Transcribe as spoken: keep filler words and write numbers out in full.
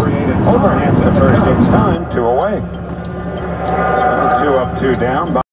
Overhands to first. It's time, two away. Two up, two down.